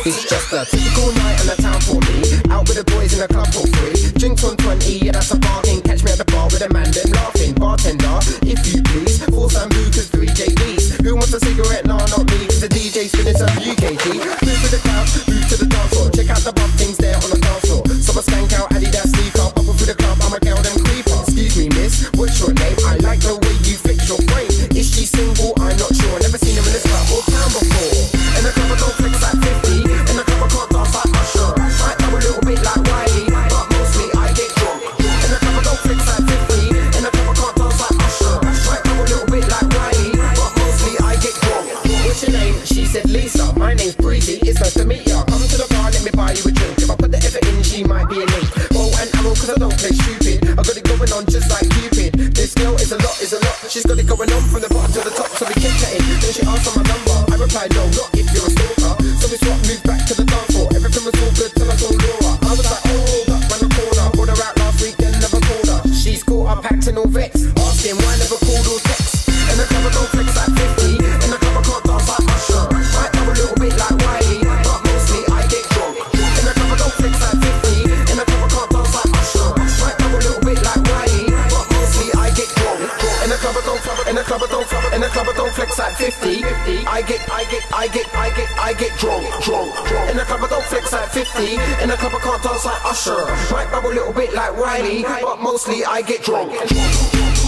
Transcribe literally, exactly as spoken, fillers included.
It's just a typical night in the town for me. Out with the boys in a club for free. Drinks on twenty, yeah that's a bargain. Catch me at the bar with a man, them laughing. Bartender, if you please. Four Sambucas, three J Bs. Who wants a cigarette? Nah, not me. Cause the D J's spinning some U K G. Move to the crowd, move to the dance floor. Check out the buff things there on the dance floor. So I skank out Adidas sneaker. Bubble through the club, I'm a girl, them creeper. Excuse me miss, what's your name? I like the way you fix your frame. Is she single? I'm not sure. Never seen her in this club or town before. In the club I don't flex like fifty. In the club I can't dance like Usher. Might know a little bit like Wiley, but mostly I get drunk. In the club I don't flex like fifty. In the club I can't dance like Usher. Might know a little bit like Wiley, but mostly I get drunk. What's your name? She said Lisa. My name's Breezy. It's nice to meet ya. Come to the bar, let me buy you a drink. If I put the effort in, she might be a link. Bow and arrow, cause I don't play stupid. I got it going on just like Cupid. This girl is a lot, is a lot. She's got it going on from the bottom to the top, so we kept chatting. Then she asked for my number. I replied, no, not if you're a stalker. So we swapped, moved back to the dance floor. Everything was all good till I saw Laura. I was like, oh, hold up, run the corner. Brought her out last week, then never called her. She's caught up, acting all vexed. Asking why I never called or text. In the club I don't flex like fifty. In the club I can't dance like Usher. Might know a little bit like Wiley, but mostly I get drunk. In the club I don't flex like fifty. In the club I can't dance like Usher. Might know a little bit like Wiley, but mostly I get drunk. In the club I don't, in the club I don't, in the club I don't flex like fifty. I get, I get, I get, I get, I get drunk, drunk, drunk. In the club I don't flex like fifty. In the club I can't dance like Usher. Might bubble a little bit like Wiley, but mostly I get drunk.